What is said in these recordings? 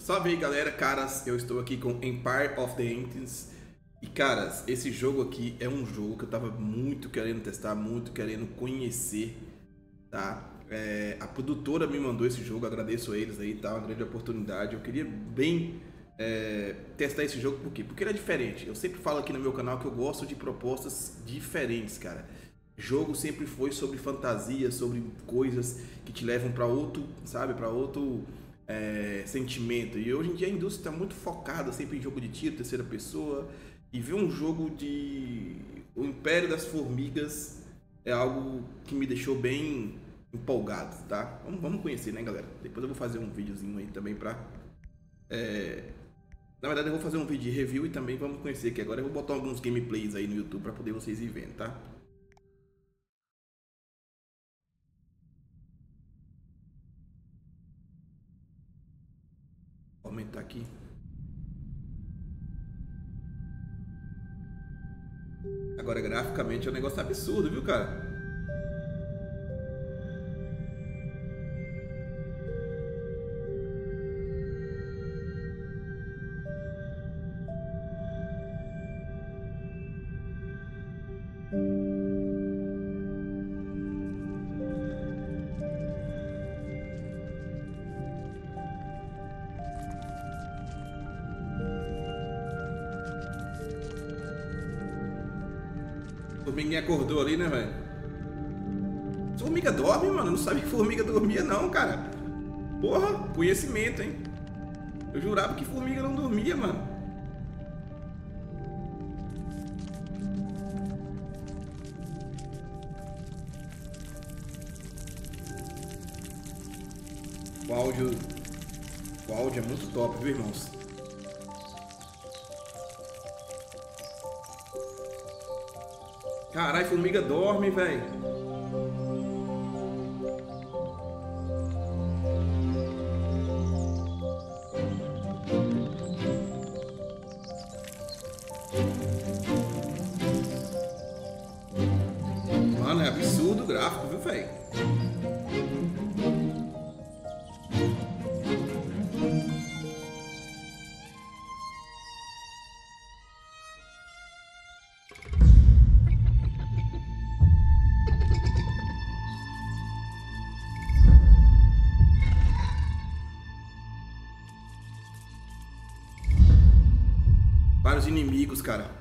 Salve aí galera, caras, eu estou aqui com Empire of the Ancients. E caras, esse jogo aqui é um jogo que eu tava muito querendo testar, muito querendo conhecer, tá? A produtora me mandou esse jogo, agradeço a eles aí, tá? Uma grande oportunidade. Eu queria bem testar esse jogo, por quê? Porque ele é diferente. Eu sempre falo aqui no meu canal que eu gosto de propostas diferentes, cara. Jogo sempre foi sobre fantasia, sobre coisas que te levam para outro, sabe? Para outro sentimento. E hoje em dia a indústria está muito focada sempre em jogo de tiro, terceira pessoa. E ver um jogo de O Império das Formigas é algo que me deixou bem empolgado, tá? Vamos conhecer, né, galera? Depois eu vou fazer um videozinho aí também pra... Na verdade eu vou fazer um vídeo de review e também vamos conhecer aqui. Agora eu vou botar alguns gameplays aí no YouTube pra poder vocês ir vendo, tá? Vou aumentar aqui. Agora graficamente é um negócio absurdo, viu, cara? Formiguinha acordou ali, né, velho? Formiga dorme, mano? Eu não sabia que formiga dormia, não, cara. Porra, conhecimento, hein? Eu jurava que formiga não dormia, mano. O áudio é muito top, viu, irmãos? Caralho, formiga dorme, velho. Mano, é absurdo o gráfico, viu, velho? Vários inimigos, cara.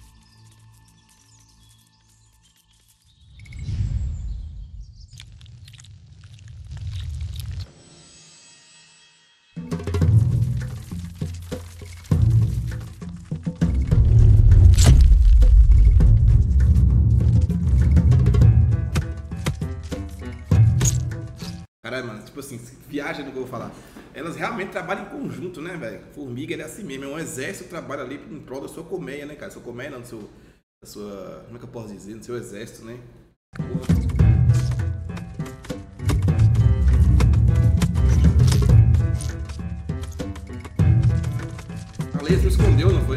Caralho, mano, tipo assim, viagem do que eu vou falar. Elas realmente trabalham em conjunto, né, velho? Formiga é assim mesmo, é um exército que trabalha ali em prol da sua colmeia, né, cara? Sua colmeia não, da sua. Como é que eu posso dizer? Do seu exército, né? A Leia se escondeu, não foi?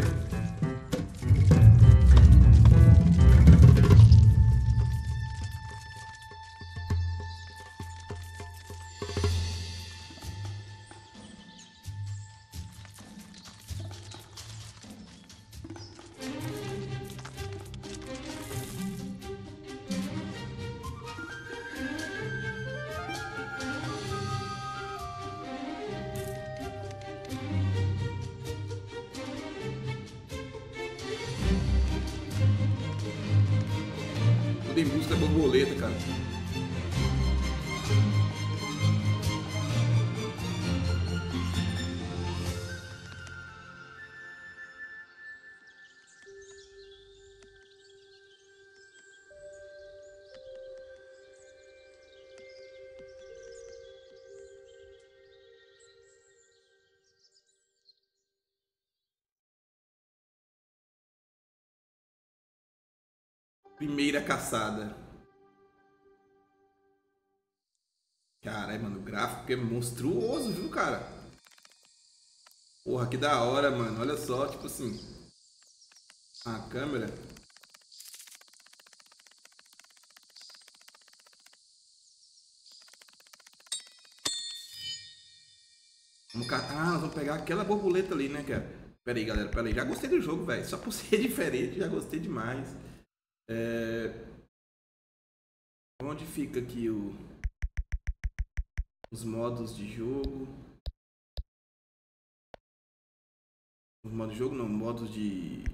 Tudo em busca da borboleta, cara. Primeira caçada. Caralho, mano, o gráfico é monstruoso, viu, cara? Porra, que da hora, mano. Olha só, tipo assim, a câmera. Nós vamos pegar aquela borboleta ali, né, cara? Pera aí, galera, pera aí. Já gostei do jogo, velho. Só por ser diferente, já gostei demais. Onde fica aqui os modos de jogo? Os modos de jogo não, modos de...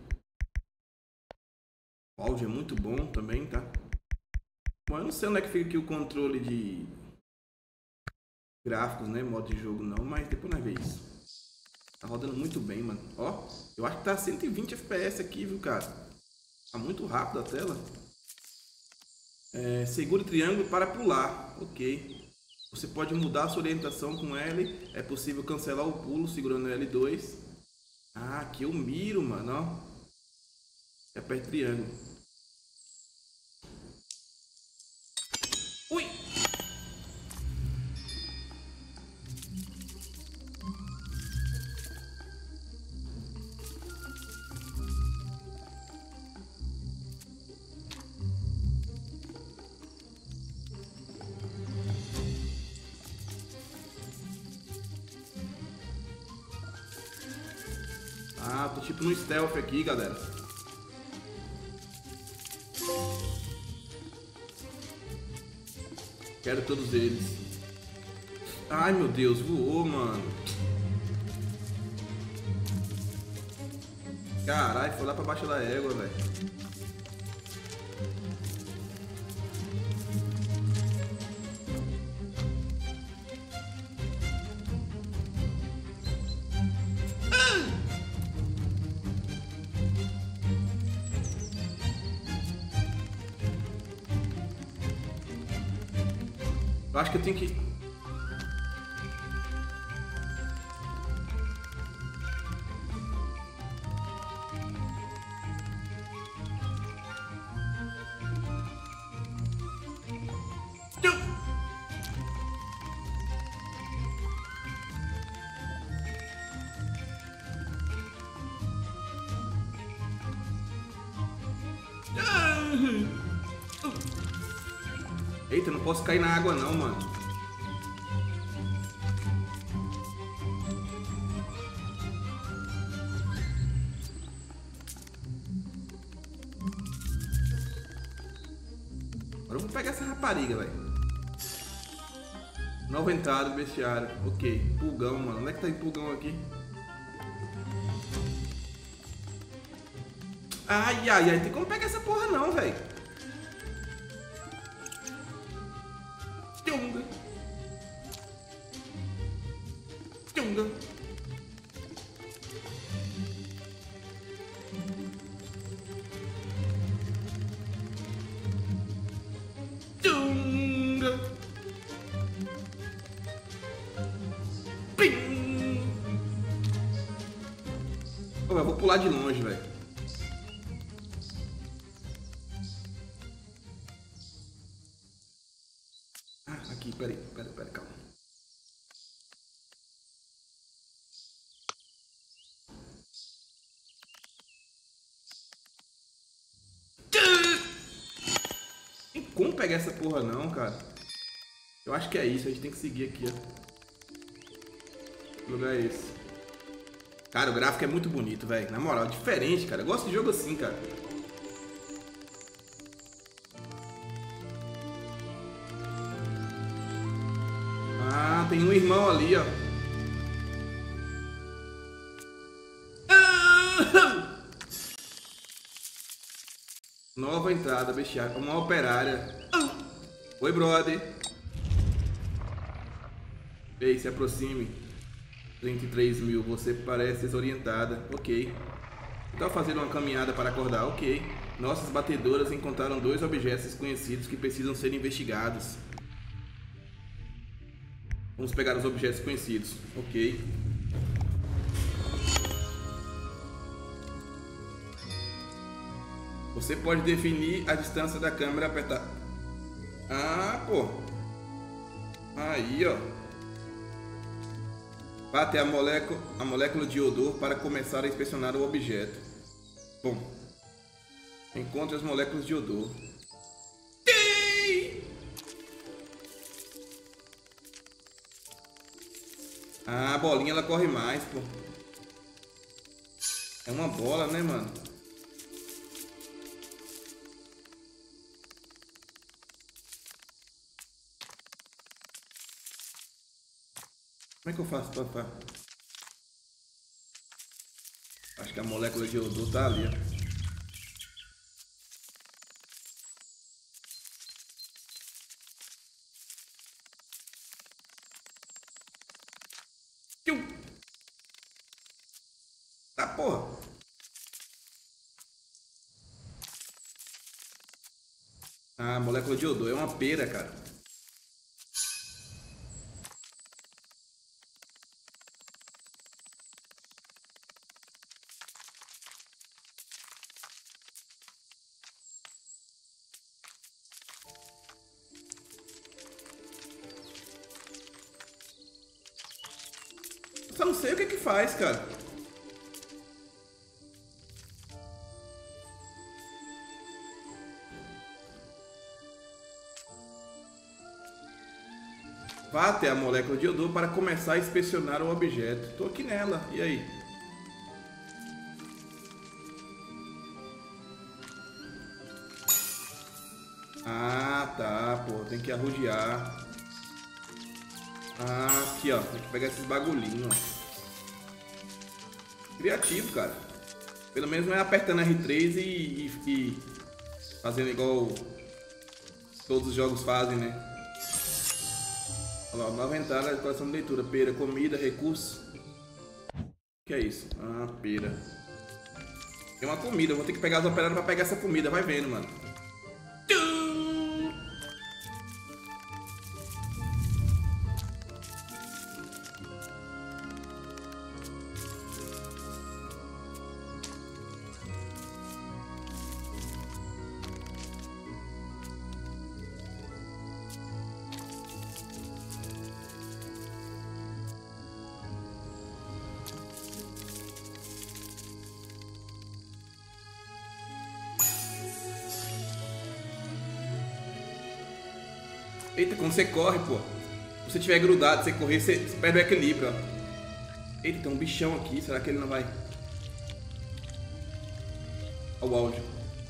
O áudio é muito bom também, tá? Bom, eu não sei onde é que fica aqui o controle de gráficos, né? Modo de jogo não, mas depois nós vemos isso. Tá rodando muito bem, mano. Ó, eu acho que tá 120 FPS aqui, viu, cara? Tá muito rápido a tela. Segure o triângulo para pular. Ok. Você pode mudar a sua orientação com L. É possível cancelar o pulo segurando L2. Ah, aqui eu miro, mano, ó. Aperta triângulo. Ui! Ah, tô tipo no stealth aqui, galera. Quero todos eles. Ai, meu Deus, voou, mano. Caralho, foi lá pra baixo da égua, velho. Eu acho que eu tenho que... Eita, não posso cair na água não, mano. Agora eu vou pegar essa rapariga, velho. Nova entrada do bestiário. Ok. Pulgão, mano. Onde é que tá esse pulgão aqui? Ai, ai, ai. Tem como pegar essa porra não, velho. Tchunga. Tchunga. Tchunga. Pim. Oh, eu vou pular de longe, velho. Aqui, peraí, calma. Tem como pegar essa porra não, cara? Eu acho que é isso, a gente tem que seguir aqui, ó. Que lugar é esse? Cara, o gráfico é muito bonito, velho. Na moral, diferente, cara. Eu gosto de jogo assim, cara. Ah, tem um irmão ali, ó. Nova entrada, bestiário. Uma operária. Oi, brother. Ei, se aproxime. 33 mil, você parece desorientada. Ok. Então fazer uma caminhada para acordar. Ok. Nossas batedoras encontraram 2 objetos desconhecidos que precisam ser investigados. Vamos pegar os objetos conhecidos. Ok. Você pode definir a distância da câmera apertar. Ah, pô. Aí, ó. Vá até a molécula de odor para começar a inspecionar o objeto. Bom. Encontre as moléculas de odor. Ah, a bolinha ela corre mais, pô. É uma bola, né, mano? Como é que eu faço pra... Acho que a molécula de iodo tá ali, ó. Tchum! Tá, porra. Ah, molécula de iodo é uma pera, cara. Só não sei o que que faz, cara. Vá até a molécula de iodo para começar a inspecionar o objeto. Tô aqui nela. E aí? Ah, tá, pô. Tem que arrodear. Ah, aqui, ó. Tem que pegar esses bagulhinhos, ó. Criativo, cara. Pelo menos não é apertando R3 e fazendo igual todos os jogos fazem, né? Olha lá, nova entrada, coleção de leitura. Pera, comida, recursos. O que é isso? Ah, pera. Tem uma comida, eu vou ter que pegar as operadas pra pegar essa comida. Vai vendo, mano. Eita, quando você corre, pô. Se você tiver grudado, você correr, você perde o equilíbrio, ó. Eita, tem um bichão aqui. Será que ele não vai... Olha o áudio.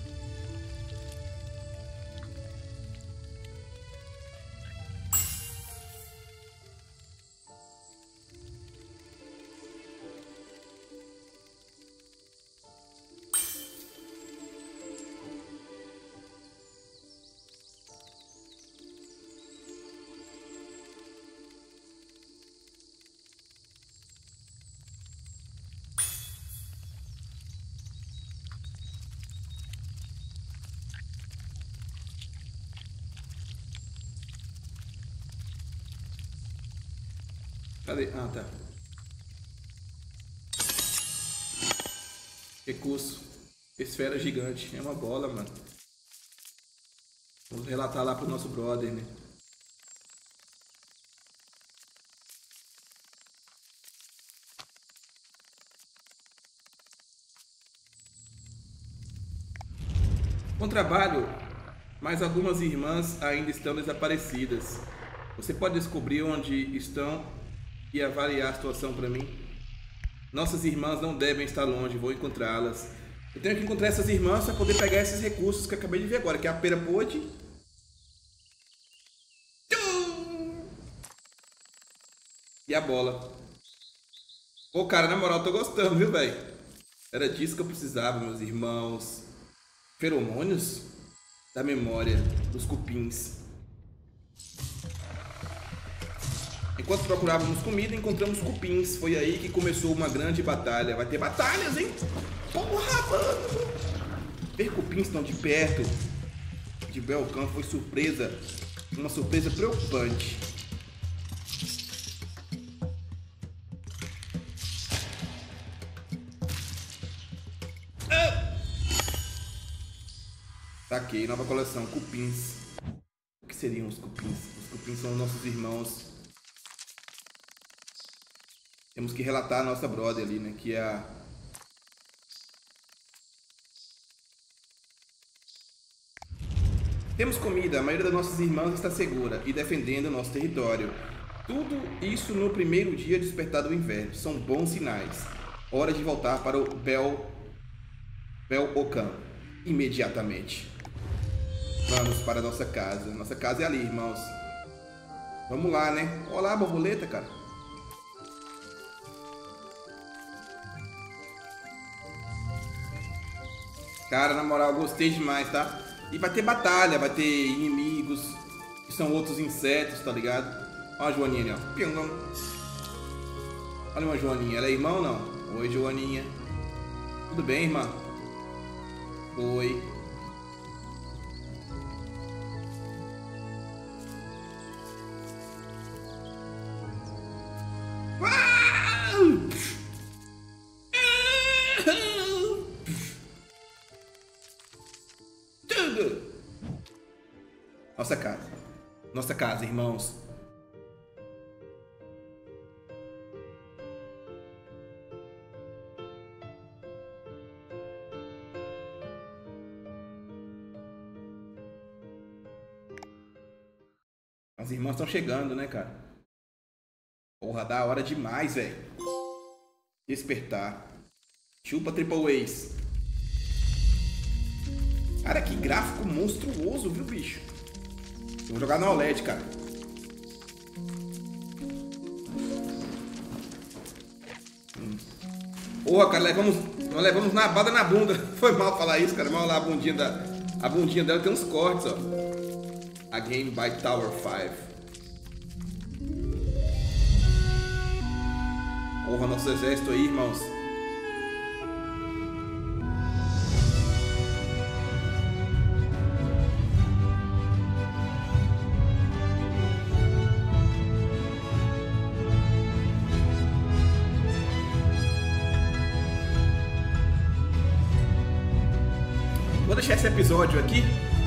Cadê? Ah, tá. Recurso. Esfera gigante. É uma bola, mano. Vamos relatar lá pro nosso brother, né? Bom trabalho, mas algumas irmãs ainda estão desaparecidas. Você pode descobrir onde estão e avaliar a situação para mim? Nossas irmãs não devem estar longe, vou encontrá-las. Eu tenho que encontrar essas irmãs para poder pegar esses recursos que eu acabei de ver agora, que é a pera pôde. E a bola. Pô, cara, na moral, tô gostando, viu, velho? Era disso que eu precisava, meus irmãos. Feromônios da memória dos cupins. Enquanto procurávamos comida, encontramos cupins. Foi aí que começou uma grande batalha. Vai ter batalhas, hein? Porra, mano! Ver cupins tão de perto de Belcan foi surpresa. Uma surpresa preocupante. Saquei, nova coleção, cupins. O que seriam os cupins? Os cupins são nossos irmãos. Temos que relatar a nossa brother ali, né? Que é a... Temos comida, a maioria das nossas irmãs está segura e defendendo o nosso território. Tudo isso no primeiro dia despertado do inverno. São bons sinais. Hora de voltar para o Bel-Ocan. Imediatamente. Vamos para a nossa casa. Nossa casa é ali, irmãos. Vamos lá, né? Olá, borboleta, cara. Cara, na moral, gostei demais, tá? E vai ter batalha, vai ter inimigos, que são outros insetos, tá ligado? Olha a Joaninha ali, ó. Olha uma Joaninha. Ela é irmã ou não? Oi, Joaninha. Tudo bem, irmã? Oi. Nossa casa. Nossa casa, irmãos. As irmãs estão chegando, né, cara? Porra, da hora demais, velho. Despertar. Chupa Triple Ace. Cara, que gráfico monstruoso, viu, bicho? Eu vou jogar na OLED, cara. Porra, cara, nós levamos na bada na bunda. Foi mal falar isso, cara. Mas olha lá a bundinha dela tem uns cortes, ó. A Game by Tower 5. Porra, nosso exército aí, irmãos. Vou deixar esse episódio aqui,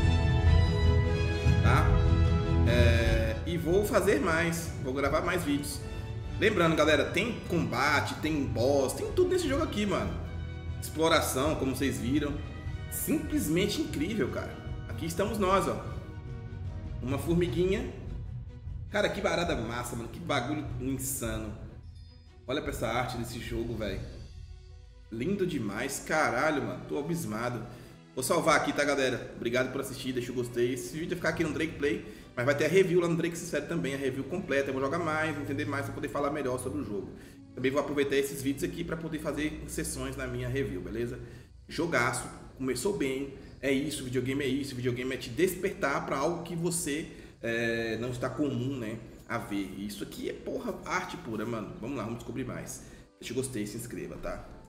tá? E vou fazer mais, vou gravar mais vídeos. Lembrando, galera, tem combate, tem boss, tem tudo nesse jogo aqui, mano. Exploração, como vocês viram. Simplesmente incrível, cara. Aqui estamos nós, ó. Uma formiguinha. Cara, que barada massa, mano. Que bagulho insano. Olha pra essa arte desse jogo, velho. Lindo demais. Caralho, mano. Tô abismado. Vou salvar aqui, tá, galera? Obrigado por assistir, deixa o gostei. Esse vídeo vai ficar aqui no Drake Play, mas vai ter a review lá no Drake Sincero também, a review completa. Eu vou jogar mais, entender mais, pra poder falar melhor sobre o jogo. Também vou aproveitar esses vídeos aqui pra poder fazer sessões na minha review, beleza? Jogaço, começou bem, é isso, videogame é isso. Videogame é te despertar pra algo que você não está comum, né, a ver. Isso aqui é, porra, arte pura, mano. Vamos lá, vamos descobrir mais. Deixa o gostei, se inscreva, tá?